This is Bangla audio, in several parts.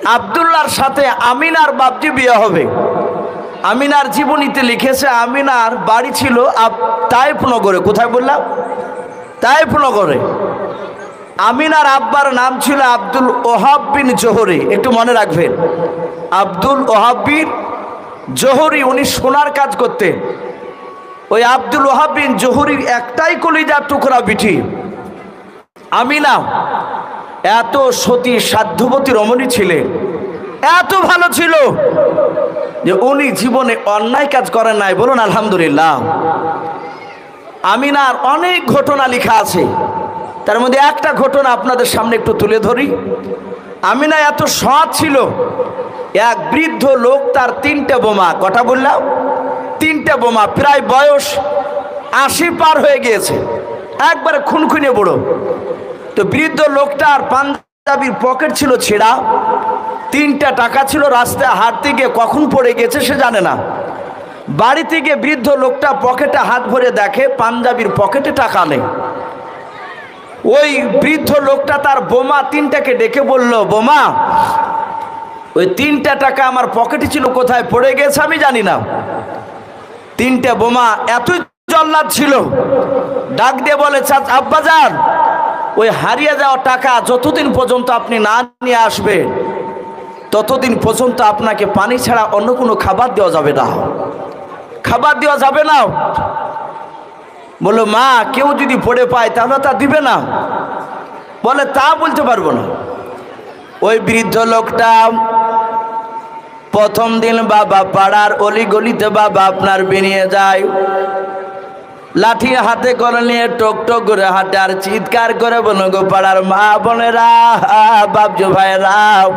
আব্দুল্লাহর সাথে আমিনার বাপজি বিয়ে হবে। আমিনার জীবনীতে লিখেছে আমিনার বাড়ি ছিল তায়েফনগরে। কোথায় বললাম? তায়েফনগরে। আমিনার আব্বার নাম ছিল আব্দুল ওহাব বিন জোহরি। একটু মনে রাখবেন, আব্দুল ওহাব বিন জোহরি। উনি সোনার কাজ করতেন। ওই আব্দুল ওহাব বিন জোহরির একটাই কলিজার টুকরা বিটি আমিনা। এত সতী সাধ্যবতী রমণী ছিলেন, এত ভালো ছিল যে উনি জীবনে অন্যায় কাজ করেন নাই। বলুন আলহামদুলিল্লাহ। আমিনার অনেক ঘটনা লেখা আছে, তার মধ্যে একটা ঘটনা আপনাদের সামনে একটু তুলে ধরি। আমিনা এত সৎ ছিল, এক বৃদ্ধ লোক তার 3টে বোমা, কটা বললাম? 3টে বোমা, প্রায় বয়স 80 পার হয়ে গিয়েছে, একবারে খুনখুনে বুড়ো। তো বৃদ্ধ লোকটার পাঞ্জাবির পকেট ছিল ছেঁড়া, 3টা টাকা ছিল, রাস্তায় হাঁটতে গিয়ে কখন পড়ে গেছে সে জানে না। বাড়িতে গিয়ে বৃদ্ধ লোকটা পকেটে হাত ভরে দেখে পাঞ্জাবির পকেটে টাকা নেই। ওই বৃদ্ধ লোকটা তার বোমা 3টাকে ডেকে বলল, বোমা, ওই 3টা টাকা আমার পকেটে ছিল, কোথায় পড়ে গেছে আমি জানি না। 3টে বোমা এতই জল্লাদ ছিল, ডাক দিয়ে বলে, আব্বাজান, ওই হারিয়ে যাওয়া টাকা যতদিন পর্যন্ত আপনি না নিয়ে আসবেন ততদিন পর্যন্ত আপনাকে পানি ছাড়া অন্য কোনো খাবার দেওয়া যাবে না, খাবার দেওয়া যাবে না। বললো, মা, কেউ যদি পড়ে পায় তাহলে তা দিবে না? বলে, তা বলতে পারবো না। ওই বৃদ্ধ লোকটা প্রথম দিন বাবা পাড়ার অলি গলিতে বাবা আপনার বেরিয়ে যায়, লাঠি হাতে করে নিয়ে টক টক করে হাঁটে আর চিৎকার করে বলো, গো পাড়ার মা বোনেরা, বাপজো ভাইরা,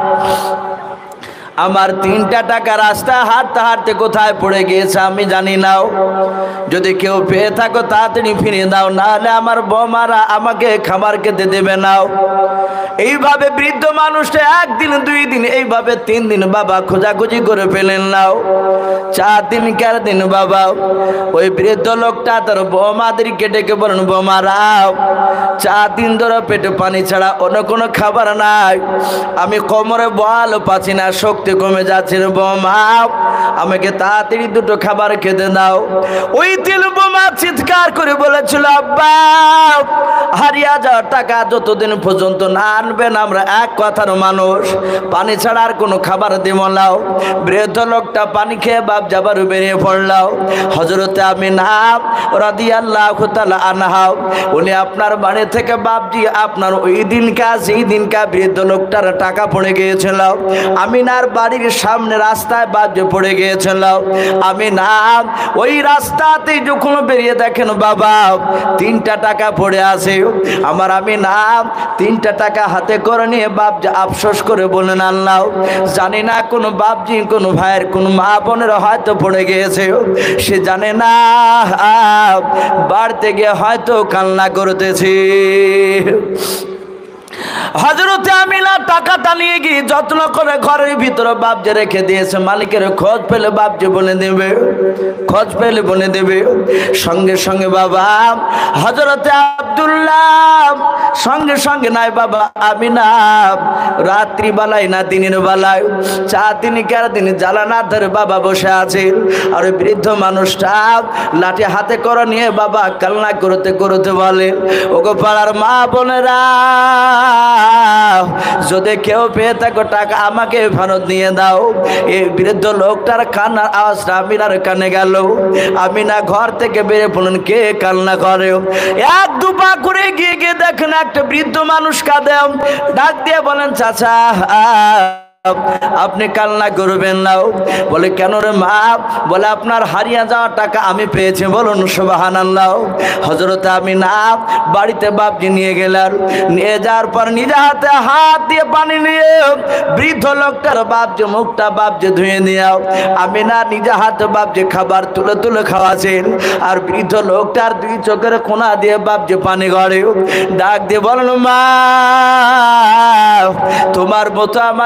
আমার 3টা টাকা রাস্তা হাঁটতে হাঁটতে কোথায় পড়ে গিয়েছে আমি জানি না, যদি কেউ পেয়ে থাকো তাড়াতাড়ি ফিরিয়ে দাও, নাহলে আমার বোমারা আমাকে খাবার খেতে দেবে না। এইভাবে বৃদ্ধ মানুষটা 1 দিন 2 দিন এইভাবে 3 দিন বাবা খোঁজাখুঁজি করে পেলেন নাও। 4 দিন 4 দিন বাবা ওই বৃদ্ধ লোকটা তার বোমাদেরকে ডেকে বলেন, বোমারা, 4 দিন ধরে পেটে পানি ছাড়া অন্য কোনো খাবার নাই, আমি কোমরে বল পাচ্ছি না, শক্তি কমে যাচ্ছে, বোমা আমাকে তাড়াতাড়ি 2টো খাবার খেতে দাও। ওই তিল বোমা চিৎকার করে বলেছিল, আব্বা, হারিয়ে যাওয়া টাকা যতদিন পর্যন্ত না আনবেন আমরা এক কথার মানুষ, পানি ছাড়া আর কোনো খাবার দেব না। বৃদ্ধ লোকটা পানি খেয়ে বাপ যাবার বেরিয়ে পড়লাম। হযরতে আমিনা রাদিয়াল্লাহু তাআলা আনহা, উনি আপনার বাড়ি থেকে বাপজি আপনার ওই দিনকা বৃদ্ধ লোকটার টাকা পড়ে গিয়েছিল, আমিনার বাড়ির সামনে রাস্তায় বাপজি পড়ে গিয়েছিল। আমিনা ওই রাস্তাতেই যখন বেরিয়ে দেখেন বাবা 3টা টাকা পড়ে আছে, আমার আমিনা 3টা টাকা হাতে করে নিয়ে বাপজি আফসোস করে বলেন, আল্লাহ, জানি না কোনো বাপজি কোনো ভাইয়ের কোনো মা বোনের হয়তো পড়ে গিয়েছে, সে জানে না বাড়িতে গিয়ে হয়তো কান্না করতেছি। হযরতে আমিনা টাকাটা নিয়ে গিয়ে যত্ন করে ঘরের ভিতরে বাপজি রেখে দিয়েছে। মালিকের খোঁজ পেলে বাপজি বলে দেবে, খোঁজ পেলে বলে দেবে। সঙ্গে সঙ্গে বাবা হযরতে আব্দুল্লাহ সঙ্গে সঙ্গে নাই বাবা আমিনা রাত্রি বেলায় না দিনের বেলায় 4 দিন 4 দিন জ্বালানা ধরে বাবা বসে আছে। আর বৃদ্ধ মানুষটা লাঠি হাতে করে নিয়ে বাবা কান্না করতে করতে বলে, ওগো পাড়ার মা বোনেরা, যদি কেউ পেয়ে থাকো টাকা আমাকে ফেরত দিয়ে দাও। এই বৃদ্ধ লোকটার কান্নার আওয়াজটা আমিনার কানে গেল। আমিনা ঘর থেকে বেরিয়ে পড়লেন, কে কান্না করে? 1-2 পা করে গিয়ে গিয়ে দেখেন একটা বৃদ্ধ মানুষ কাঁদে। ডাক দিয়ে বলেন, চাচা, আপনি কান্না করবেন না। বলে, কেন রে মা? বলে, আপনার হারিয়ে যাওয়া টাকা আমি পেয়েছি। বলুন সুবহানাল্লাহ। হযরতে আমিনা বাড়িতে বাপজি নিয়ে গেলেন, নিয়ে যাওয়ার পর নিজে হাতে হাত দিয়ে পানি নিয়ে বৃদ্ধ লোকটার বাপজি মুখটা বাপজি ধুয়ে দিয়ে আমিনা নিজে হাতে বাপজি খাবার তুলে তুলে খাওয়াছেন। আর বৃদ্ধ লোকটার 2 চোখের কোনা দিয়ে বাপজি পানি গড়ে। ডাক দিয়ে বলেন, মা, তোমার মতো আমার একটা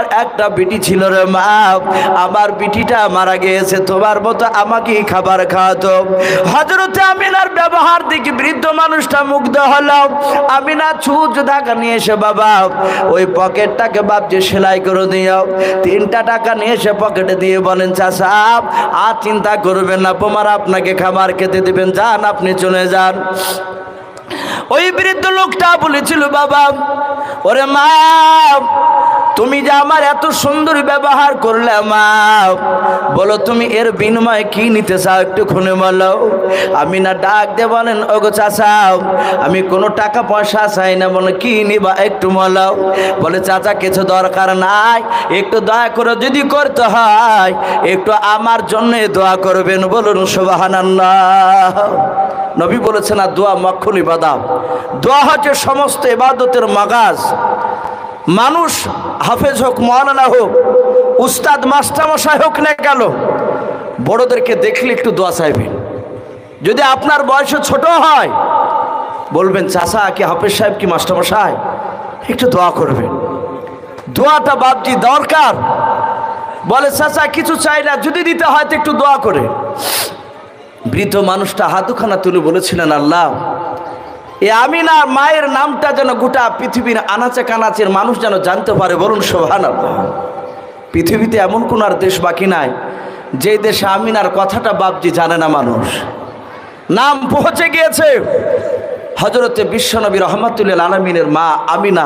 বিটি ছিল রে মা, আমার বিটিটা মারা গিয়েছে, তোমার মতো আমাকে খাবার খাওয়াতো। হযরতে আমিনার ব্যবহার দেখে বৃদ্ধ মানুষটা মুগ্ধ হলো। আমিনা ছুঁচ টাকা নিয়ে এসে বাবা ওই পকেটটাকে বাপজি সেলাই করে দিও। 3টা টাকা নিয়ে এসে পকেটে দিয়ে বলেন, চাচা আর চিন্তা করবেন না, তোমার আপনাকে খাবার খেতে দিবেন, যান আপনি চলে যান। ওই বৃদ্ধ লোকটা বলেছিল, বাবা ওরে মা, তুমি যে আমার এত সুন্দর ব্যবহার করলে মা, বলো তুমি এর বিনিময়ে কি নিতে চাও, একটু খুনে বলো। আমি না ডাক দিয়ে বলেন, ওগো চাচা আমি কোনো টাকা পয়সা চাই না। বলে কি নিবা একটু বলো। বলে চাচা কিছু দরকার নাই, একটু দয়া করে যদি করতে হয় একটু আমার জন্য দোয়া করবেন, বলুন সুবহানাল্লাহ। নবী বলেছেন, আর দোয়া মক্ষুল ইবাদত, দোয়া হচ্ছে সমস্ত ইবাদতের মাগাজ। মানুষ হাফেজ হোক, মাওলানা হোক, উস্তাদ মাস্টারমশাই হোক না কেন, বড়দেরকে দেখলে একটু দোয়া চাইবেন। যদি আপনার বয়স ছোট হয় বলবেন, চাচা কি হাফেজ সাহেব কি মাস্টারমশাই, একটু দোয়া করবেন। দোয়াটা বাপজি দরকার। বলে চাচা কিছু চাই না, যদি দিতে হয় তো একটু দোয়া করে। বৃদ্ধ মানুষটা হাতুখানা তুলে বলেছিলেন, আল্লাহ এ আমিনার মায়ের নামটা যেন গোটা পৃথিবীর আনাচে কানাচের মানুষ যেন জানতে পারে, বলুন সুবহানাল্লাহ। পৃথিবীতে এমন কোন আর দেশ বাকি নাই যে দেশে আমিনার কথাটা বাপজি জানে না মানুষ। নাম পৌঁছে গিয়েছে। হযরতে বিশ্বনবী রহমাতুল্লিল আলামিনের মা আমিনা,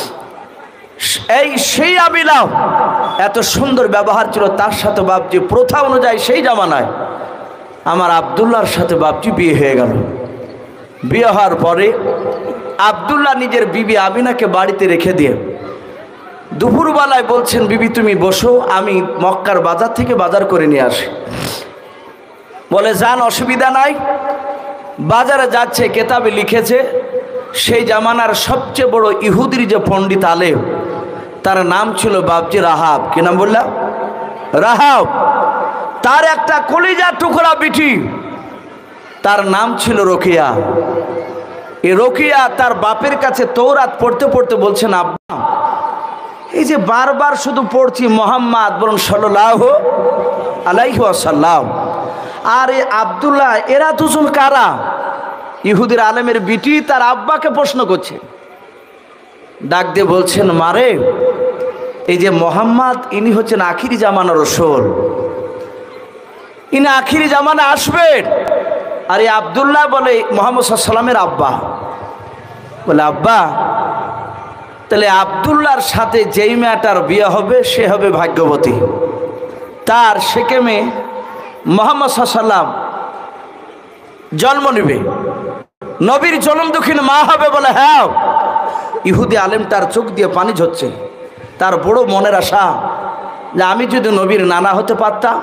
সেই আমিনা এত সুন্দর ব্যবহার ছিল তার সাথে বাপজি। প্রথা অনুযায়ী সেই জামানায় আমার আব্দুল্লাহর সাথে বাপজি বিয়ে হয়ে গেল। বিয়ে হওয়ার পরে আব্দুল্লাহ নিজের বিবি আমিনাকে বাড়িতে রেখে দিয়ে দুপুরবেলায় বলছেন, বিবি তুমি বসো, আমি মক্কার বাজার থেকে বাজার করে নিয়ে আসি। বলে যান, অসুবিধা নাই। বাজারে যাচ্ছে, কেতাবে লিখেছে সেই জামানার সবচেয়ে বড় ইহুদির যে পণ্ডিত আলেম, তার নাম ছিল বাপজি রাহাব। কি নাম বললাম? রাহাব। তার একটা কলিজার টুকরা বিটি, তার নাম ছিল রোকিয়া। এই রোকিয়া তার বাপের কাছে তৌরাত পড়তে পড়তে বলছেন, আব্বা এই যে বারবার শুধু পড়ছি মোহাম্মদ, বলুন সাল্লাল্লাহু আলাইহি ওয়াসাল্লাম, আর এই আব্দুল্লাহ, এরা দুজন কারা? ইহুদির আলেমের বিটি তার আব্বাকে প্রশ্ন করছে। ডাক দিয়ে বলছেন, মারে এই যে মোহাম্মদ, ইনি হচ্ছেন আখিরি জামানার রাসূল, ইনি আখিরি জামানা আসবেন। আর এই আব্দুল্লাহ বলে মুহাম্মদ সাল্লাল্লাহু আলাইহি ওয়াসাল্লামের আব্বা। বলে আব্বা, তাহলে আব্দুল্লাহর সাথে যেই মেয়েটার বিয়ে হবে সে হবে ভাগ্যবতী। তার সেকেমে মুহাম্মদ সাল্লাল্লাহু আলাইহি ওয়াসাল্লাম জন্ম নেবে, নবীর জন্ম দুঃখিন মা হবে। বলে হ্যাঁ। ইহুদি আলেম তার চোখ দিয়ে পানি ঝরছে। তার বড় মনের আশা যে আমি যদি নবীর নানা হতে পারতাম।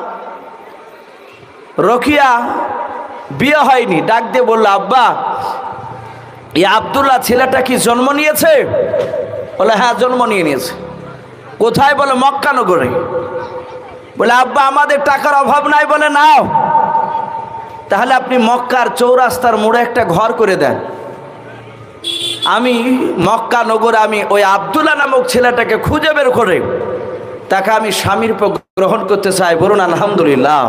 রোকিয়া বিয়ে হয়নি, ডাক দিয়ে বলল, আব্বা এই আব্দুল্লাহ ছেলেটা কি জন্ম নিয়েছে? বলে হ্যাঁ জন্ম নিয়েছে। কোথায়? বলে মক্কা নগরে। বলে আব্বা আমাদের টাকার অভাব নাই। বলে নাও, তাহলে আপনি মক্কার চৌরাস্তার মোড়ে একটা ঘর করে দেন, আমি মক্কা নগরে আমি ওই আব্দুল্লাহ নামক ছেলেটাকে খুঁজে বের করে তাকে আমি স্বামীর পর গ্রহণ করতে চাই। বলুন আলহামদুলিল্লাহ।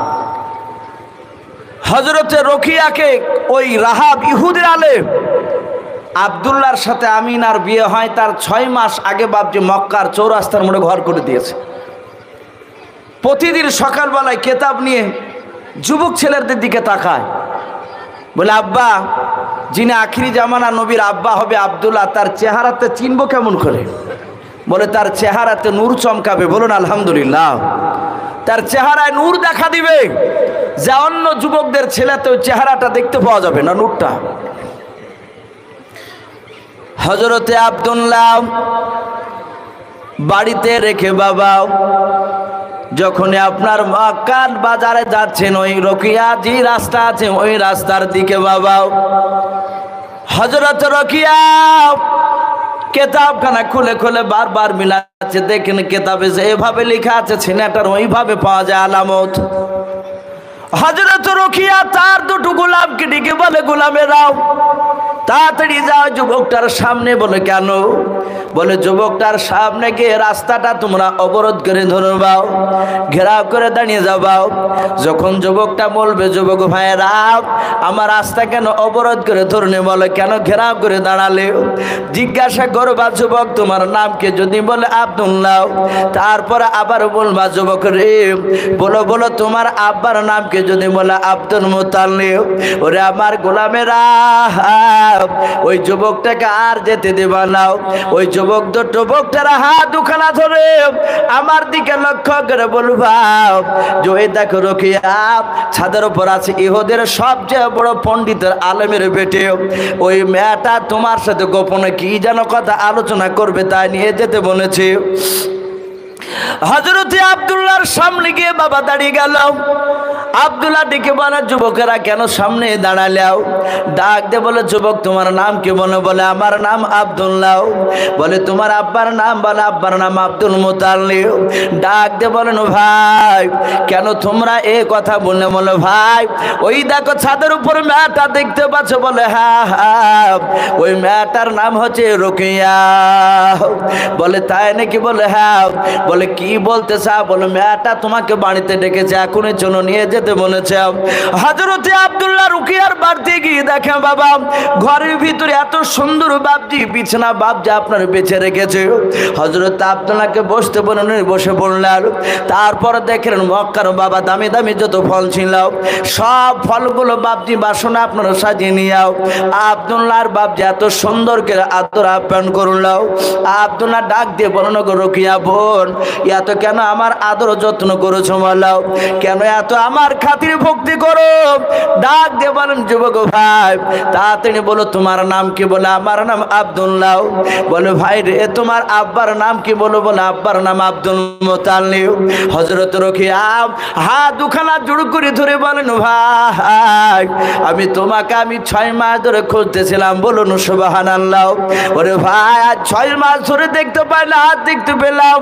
হযরতে রোকিয়াকে ওই রাহাব ইহুদির আলেম আব্দুল্লাহর সাথে আমিনার বিয়ে হয়, তার 6 মাস আগে বাপজি মক্কার চৌরাস্তার মোড়ে ঘর করে দিয়েছে। প্রতিদিন সকালবেলায় কেতাব নিয়ে যুবক ছেলেদের দিকে তাকায়, বলে আব্বা যিনি আখিরি জামানা নবীর আব্বা হবে আব্দুল্লাহ, তার চেহারাতে চিনব কেমন করে? বলে তার চেহারাতে নূর চমকাবে। বলুন আলহামদুলিল্লাহ। তার চেহারায় নূর দেখা দিবে, যা অন্য যুবকদের ছেলেতেও চেহারাটা দেখতে পাওয়া যাবে না, নূরটা। হযরতে আব্দুল্লাহ বাড়িতে রেখে বাবা যখন আপনার মক্কার বাজারে যাচ্ছেন, ওই রোকিয়া যে রাস্তা আছে ওই রাস্তার দিকে বাবা হযরত রোকিয়া কেতাবখানা খুলে খুলে বারবার মিলাচ্ছে। দেখেন কেতাবে যে এভাবে লেখা আছে, ছেলেটার ওইভাবে পাওয়া যায় আলামত। হযরত রোকিয়া তার দুটো গোলামকে ডেকে বলে, গোলামেরাও তাড়াতাড়ি যাও যুবকটার সামনে। বলে কেন? বলে যুবকটার সামনে গিয়ে রাস্তাটা তোমরা অবরোধ করে ধরবাও, ঘেরাও করে দাঁড়িয়ে যাবাও। যখন যুবকটা বলবে, যুবক ভাইয়েরা আমার রাস্তা কেন অবরোধ করে ধরনে? বলে কেন ঘেরাও করে দাঁড়ালে? জিজ্ঞাসা করবা যুবক তোমার নাম কি? যদি বলে আব্দুল্লাহ, তারপরে আবার বলবা যুবক রে বলো বলো তোমার আব্বার নাম কি? যদি বলে আব্দুল মুতাল্লিব। ওরে আমার গোলামেরা, ওই যুবকটাকে আর যেতে দেবা নাও। ওই যুবকটার হাত দুখানা ধরে আমার দিকে লক্ষ্য করে বলবা যে ওই দেখো রোকেয়া, ছাদের উপর আছে ইহুদের সবচেয়ে বড় পণ্ডিতের আলেমের বেটে। ওই মেয়েটা তোমার সাথে গোপনে কি যেন কথা আলোচনা করবে, তাই নিয়ে যেতে বলেছে। হযরতে আব্দুল্লাহর সামনে গিয়ে বাবা দাঁড়িয়ে গেল। আব্দুল্লাহ ডেকে বলে যুবকেরা কেন সামনে দাঁড়ালেও? ডাক দে বলে যুবক তোমার নাম কি? বলে আমার নাম আব্দুল্লাহ। বলে তোমার আব্বার নাম? বলে আব্বার নাম আব্দুল মুতাল্লিব। ডাক দে বলেন ভাই কেন তোমরা এই কথা বললে? বলে ভাই ওই দেখো ছাদের উপর মেয়েটা দেখতে পাচ্ছ? বলে হ্যাঁ হ্যাঁ, ওই মেয়েটার নাম হচ্ছে রোকেয়া। বলে তাই নাকি? বলে হ্যাঁ। বলে কি বলতে চাও? বলে মেয়েটা তোমাকে বাড়িতে ডেকেছে, এখনই চলো নিয়ে যেতে বলেছে। হযরতে আব্দুল্লাহ রুকিয়ার বাড়িতে গিয়ে দেখে বাবা ঘরের ভিতরে এত সুন্দর বাবজি বিছানা বাবজি আপনার বেঁচে রেখেছে। হযরত আব্দুল্লাহকে বসতে বলেন, বসে পড়লেন। তারপর দেখলেন মক্কার বাবা দামি দামি যত ফল ছিল সব ফলগুলো বাবজি বাসনে আপনারা সাজিয়ে নিয়ে আব্দুল্লাহর বাবজি এত সুন্দর করে আদর আপ্যায়ন করল। আব্দুল্লাহ ডাক দিয়ে বলল রুকিয়া বোন, এত কেন আমার আদর যত্ন করেছো? বলাও কেন এত আমার খাতির ভক্তি করো? ডাক দিয়ে বলেন যুবক ভাই তাড়াতাড়ি বলো তোমার নাম কি? বলে আমার নাম আব্দুল্লাহ। বলে ভাই রে তোমার আব্বার নাম কি? বলে আব্বার নাম আব্দুল মুতাল্লিব। হযরত রোকেয়া হাত দুখানা জোড় করে ধরে বলেন ভাই আমি তোমাকে 6 মাস ধরে খুঁজতেছিলাম। বলুন সুবহানাল্লাহ। ওরে ভাই আজ 6 মাস ধরে দেখতে পাইলাম, হাত দেখতে পেলাম।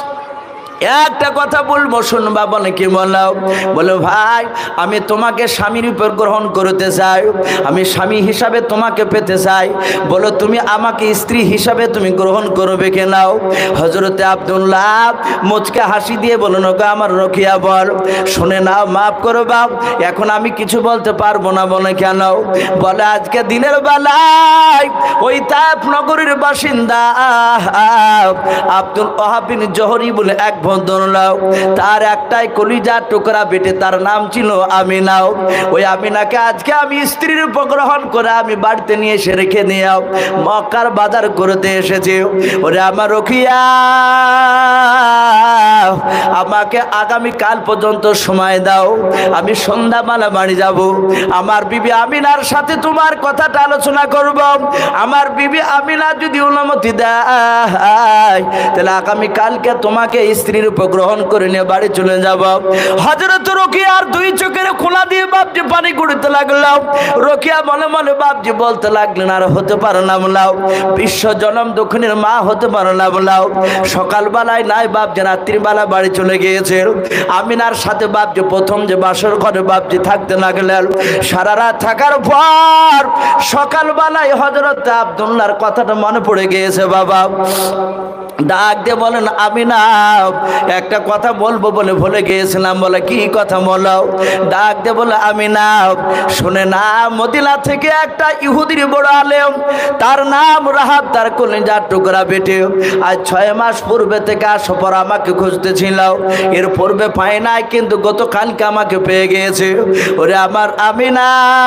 একটা কথা বলবো শুনবা? বলে কি? বলাও। বলে ভাই আমি তোমাকে স্বামীর উপর গ্রহণ করতে চাই, আমি স্বামী হিসাবে তোমাকে পেতে চাই। বলো তুমি আমাকে স্ত্রী হিসাবে তুমি গ্রহণ করবে কে? নাও। হযরতে আব্দুল্লাহ মুচকে হাসি দিয়ে বলুন গো আমার রোকেয়া বল শুনে নাও, মাফ করো বাপ, এখন আমি কিছু বলতে পারবো না। বলে কেন? বলে আজকে দিনের বেলায় ওই তায়েফ নগরীর বাসিন্দা আব্দুল ওয়াহাব বিন জোহরি বলে এক ভদ্রলোক, তার একটাই কলিজার টুকরা বেটে, তার নাম ছিল আমিনাও। ওই আমিনাকে আজকে আমি স্ত্রীর উপর গ্রহণ করে আমি বাড়িতে নিয়ে এসে রেখে নিয়ে মক্কার বাজার করতে এসেছি। ওরে আমার রোকেয়া আমাকে আগামী কাল পর্যন্ত সময় দাও, আমি সন্ধ্যাবেলা বাড়ি যাব। আমার বিবি আমিনার সাথে তোমার কথাটা আলোচনা করব। আমার বিবি আমিনা যদি অনুমতি দেয় তাহলে আগামী কালকে তোমাকে স্ত্রীর উপর গ্রহণ করে নিয়ে বাড়ি চলে যাব। হযরত রোকেয়ার 2 চোখের খোলা দিয়ে বাপজি পানি কুড়িতে লাগলো। রোকেয়া মনে মনে বাপজি বলতে লাগলেন আর হতে পারে না বলাও, বিশ্ব জনম দক্ষিণের মা হতে পারে না বলাও। সকালবেলায় নাই বাপজি রাত্রিবেলা বাড়ি চলে গিয়েছে। আমিনার সাথে বাপজি প্রথম যে বাসর ঘরে বাপজি থাকতে লাগলেন। সারা রাত থাকার পর সকালবেলায় হযরত আব্দুল্লাহর কথাটা মনে পড়ে গিয়েছে। বাবা ডাক দিয়ে বলেন আমিনা একটা কথা বলবো বলে ভুলে গিয়েছিলাম। বলে কি কথা? বলো। ডাক দিয়ে বলে আমিনা শুনে না, মদিনা থেকে একটা ইহুদির বড় আলেম, তার নাম রাহাব, তার কলিজার টুকরা বেটে আজ 6 মাস পূর্বে থেকে আসার পর আমাকে খুঁজতেছিল। এর পূর্বে পাই নাই, কিন্তু গতকালকে আমাকে পেয়ে গিয়েছে। ওরে আমার আমিনা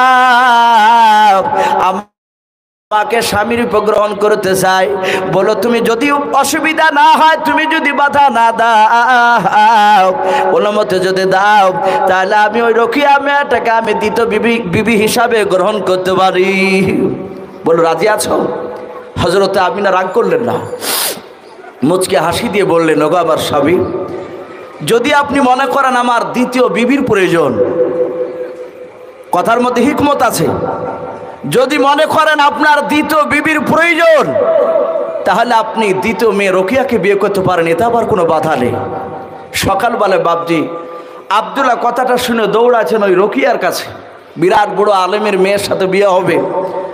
আমাকে স্বামীর উপর গ্রহণ করতে চাই। বলো তুমি যদি অসুবিধা না হয়, তুমি যদি বাধা না দাও, অনুমতি যদি দাও, তাহলে আমি ওই রোকেয়া মেয়েটাকে আমি দ্বিতীয় বিবি হিসাবে গ্রহণ করতে পারি। বলো রাজি আছো? হযরত আমিনা রাগ করলেন না, মুচকে হাসি দিয়ে বললেন ওগো আমার স্বামী, যদি আপনি মনে করেন আমার দ্বিতীয় বিবির প্রয়োজন, কথার মধ্যে হিকমত আছে, যদি মনে করেন আপনার দ্বিতীয় বিবির প্রয়োজন, তাহলে আপনি দ্বিতীয় মেয়ে রোকেয়াকে বিয়ে করতে পারেন, এতে আবার কোনো বাধা নেই। সকালবেলায় বাপজি আব্দুল্লাহ কথাটা শুনে দৌড়াচ্ছেন ওই রোকেয়ার কাছে। বিরাট বড় আলেমের মেয়ের সাথে বিয়ে হবে।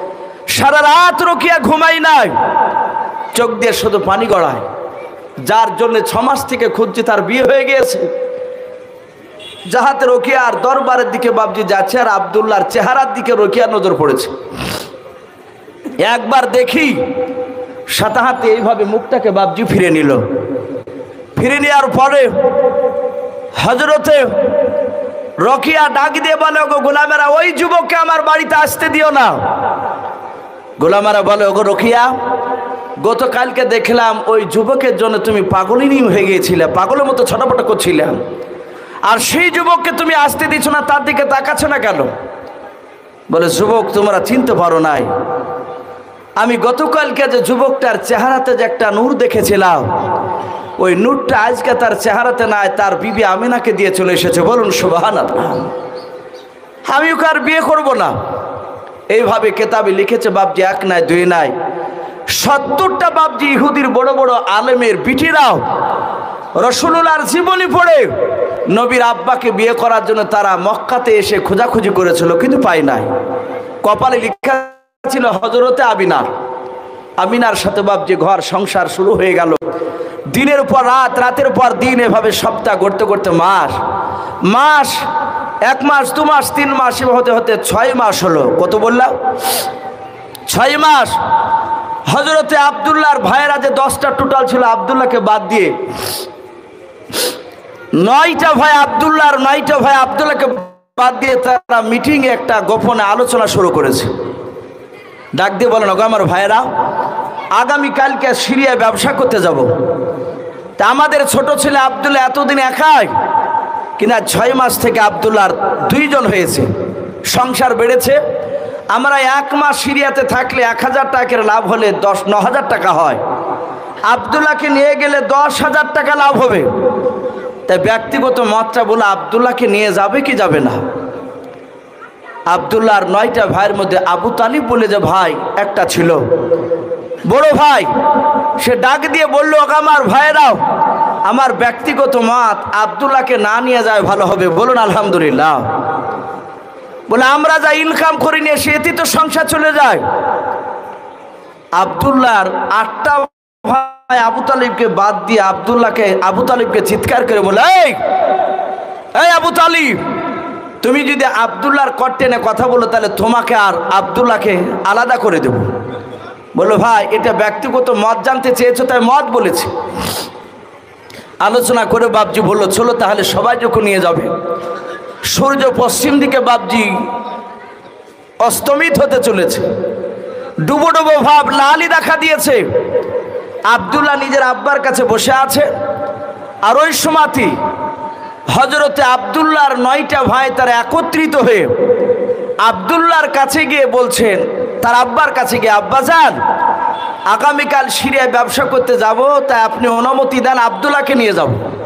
সারা রাত রোকিয়া ঘুমাই নাই, চোখ দিয়ে শুধু পানি গড়ায়। যার জন্য 6 মাস থেকে খুঁজছে, তার বিয়ে হয়ে গিয়েছে। যাহাতে রোকিয়ার দরবারের দিকে বাবজি যাচ্ছে, আর আব্দুল্লাহর চেহারার দিকে রোকিয়ার নজর পড়েছে। একবার দেখি সাথে হাতে এইভাবে মুখটাকে বাবজি ফিরে নিল। ফিরে নেওয়ার পরে হযরতে রোকিয়া ডাক দিয়ে বলে, ওগো গোলামেরা, ওই যুবককে আমার বাড়িতে আসতে দিও না। গোলামেরা বলে, ওগো রোকিয়া, গতকালকে দেখলাম ওই যুবকের জন্য তুমি পাগলিনী হয়ে গিয়েছিলে, পাগলের মতো ছটপট করছিলাম, আর সেই যুবককে তুমি আসতে দিচ্ছ না, তার দিকে তাকাচ্ছ না কেন? বলে, যুবক তোমরা চিনতে পারো নাই, আমি গতকালকে যে যুবকটার চেহারাতে যে একটা নূর দেখেছিলাম, ওই নূরটা আজকে তার চেহারাতে নাই, তার বিবি আমিনাকে দিয়ে চলে এসেছে। বলুন সুবহানাল্লাহ। আমি ওকে আর বিয়ে করবো না। এইভাবে কেতাবে লিখেছে বাবজি, 1 নাই 2 নাই, 70টা বাবজি ইহুদির বড় বড় আলেমের বিটিরাও রাসূলুল্লাহর জীবনী পড়ে নবীর আব্বাকে বিয়ে করার জন্য তারা মক্কাতে এসে খোঁজাখুঁজি করেছিল, কিন্তু পায় নাই। কপালে লেখা ছিল হযরতে আমিনার সাথে বাবজি ঘর সংসার শুরু হয়ে গেল। দিনের পর রাত, রাতের পর দিন, এভাবে সপ্তাহ গড়তে গড়তে মাস 1 মাস 2 মাস 3 মাস হতে হতে 6 মাস হলো। কত বললাম? 6 মাস। হযরতে আব্দুল্লাহর ভাইয়েরা যে 10টা টোটাল ছিল, আব্দুল্লাহকে বাদ দিয়ে 9টা ভাই আব্দুল্লাহকে বাদ দিয়ে তারা মিটিংয়ে একটা গোপনে আলোচনা শুরু করেছে। ডাক দিয়ে বলেন, ওগো আমার ভাইয়েরা, আগামীকালকে সিরিয়ায় ব্যবসা করতে যাব। তা আমাদের ছোট ছেলে আব্দুল্লাহ এতদিন একাই, কিনা 6 মাস থেকে আব্দুল্লাহর 2 জন হয়েছে, সংসার বেড়েছে। আমরা 1 মাস সিরিয়াতে থাকলে 1000 টাকার লাভ হলে 9,000 টাকা হয়। আব্দুল্লাহকে নিয়ে গেলে 10,000 টাকা লাভ হবে। তাই ব্যক্তিগত মতটা বলে আব্দুল্লাহকে নিয়ে যাবে কি যাবে না? আব্দুল্লাহর 9টা ভাইয়ের মধ্যে আবু তালিব বলে যে ভাই একটা ছিল, বড় ভাই, সে ডাক দিয়ে বলল, আমার ভাইয়েরাও, আমার ব্যক্তিগত মত আব্দুল্লাহকে না নিয়ে যায় ভালো হবে। বলুন আলহামদুলিল্লাহ। বলে, আমরা যা ইনকাম করি নিয়ে সেটি তো সংসার চলে যায়। আব্দুল্লাহর 8টা ভাই আবু তালিবকে বাদ দিয়ে আবু তালিবকে চিৎকার করে বলে, এই আবু তালিব, তুমি যদি আব্দুল্লাহর কর্টেনে কথা বলো, তাহলে তোমাকে আর আব্দুল্লাহকে আলাদা করে দেব। বললো, ভাই এটা ব্যক্তিগত মত জানতে চেয়েছো, তাই মত বলেছি। আলোচনা করে বাবজি বললো, চলো তাহলে সবাই যখন নিয়ে যাবে। সূর্য পশ্চিম দিকে বাবজি অস্তমিত হতে চলেছে, ডুবো ডুবো ভাব লালই দেখা দিয়েছে। আব্দুল্লাহ নিজের আব্বার কাছে বসে আছে, আর ওই সময়তে হযরতে আব্দুল্লাহর 9টা ভাই তারা একত্রিত হয়ে আব্দুল্লাহর কাছে গিয়ে বলছেন, তার আব্বার কাছে গিয়ে, আব্বাজান, আগামীকাল সিরিয়ায় ব্যবসা করতে যাব, তাই আপনি অনুমতি দেন, আব্দুল্লাহকে নিয়ে যাব।